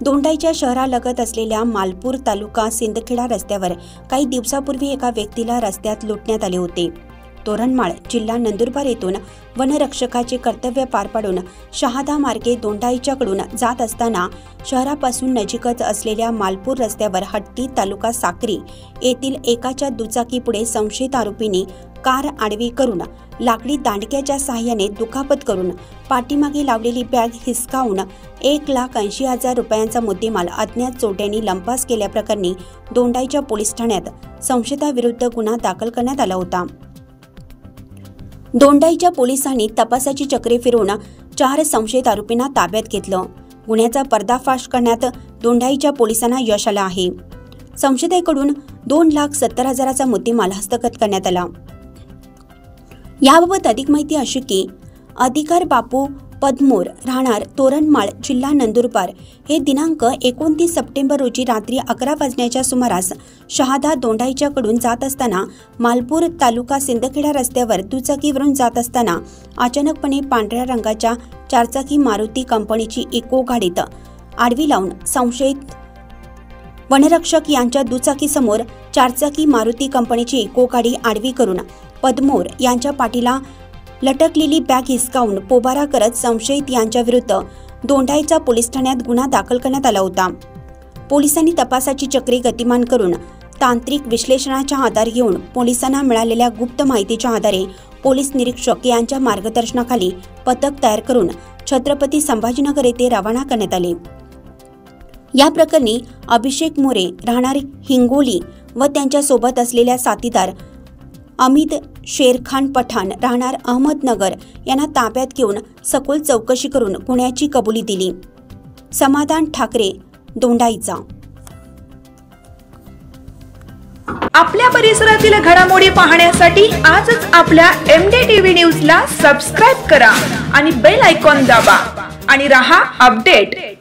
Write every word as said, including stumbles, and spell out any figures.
दोंडाईच्या शहरालगत असलेल्या मालपूर तालुका सिंदखेडा रस्त्यावर काही दिवसापूर्वी एका व्यक्तीला रस्त्यात लुटण्यात आले होते। तोरणमाळ जिल्हा नंदुरबार येथून वनरक्षकाचे कर्तव्य पार पाडून शहादा मार्गे दोंडाईच्याकडून जात असताना शहरापासून नजीकच असलेल्या मालपूर रस्त्यावर हट्टी तालुका साक्री येथील एकाच्या दुचाकीपुढे संशयित आरोपींनी कार आडवी करून लाकडी दांडक्याच्या सहाय्याने दुखापत करून पाठीमागे लावलेली बॅग हिसकावून एक लाख ऐंशी हजार रुपयांचा मुद्देमाल अज्ञात चोरट्यांनी लंपास केल्याप्रकरणी दोंडाईच्या पोलीस ठाण्यात संशयिताविरुद्ध गुन्हा दाखल करण्यात आला होता। दोंडाईच्या पोलिसांनी तपासाची चक्रे फिरवून चार संशयित आरोपींना ताब्यात घेतलं। गुन्ह्याचा पर्दाफाश करण्यात दोंडाईच्या पोलिसांना यश आलं आहे। संशयिताकडून दोन लाख सत्तर हजाराचा मुद्देमाल हस्तगत करण्यात आला। याबाबत अधिक माहिती अशी की अधिकार बापू पदमोर राहणार तोरणमाळ जिल्हा नंदुरबार हे दिनांक एकोणतीस सप्टेंबर रोजी रात्री अकरा वाजण्याच्या सुमारास शहादा दोंडाईच्याकडून जात असताना मालपूर तालुका सिंदखेडा रस्त्यावर दुचाकीवरून जात असताना अचानकपणे पांढऱ्या रंगाच्या चारचाकी मारुती कंपनीची इको गाडीत आडवी लावून संशयित वनरक्षक यांच्या दुचाकीसमोर चारचाकी मारुती कंपनीची इको गाडी आडवी करून पदमोर यांच्या पाठीला लटकलेली बॅग हिसकावून पोबारा करत संशयित यांच्या विरुद्ध दोंडाईच्या पोलीस ठाण्यात गुन्हा दाखल करण्यात आला होता। पोलिसांनी तपासाची चक्रे गतिमान करून तांत्रिक विश्लेषणाचा आधार घेऊन पोलिसांना मिळालेल्या गुप्त माहितीच्या आधारे पोलीस निरीक्षक यांच्या मार्गदर्शनाखाली पथक तयार करून छत्रपती संभाजीनगर येथे रवाना करण्यात आले। या प्रकरणी अभिषेक मोरे राहणार हिंगोली व त्यांच्या सोबत असलेल्या साथीदार अमित शेरखान पठाण राहणार अहमदनगर यांना ताब्यात घेऊन सखोल चौकशी करून गुन्ह्याची कबुली दिली। समाधान ठाकरे दोंडाईचा। आपल्या परिसरातील घडामोडी पाहण्यासाठी आजच आपल्या एम डी टीव्ही न्यूज ला सबस्क्राइब करा आणि बेल आयकॉन दाबा आणि रहा अपडेट।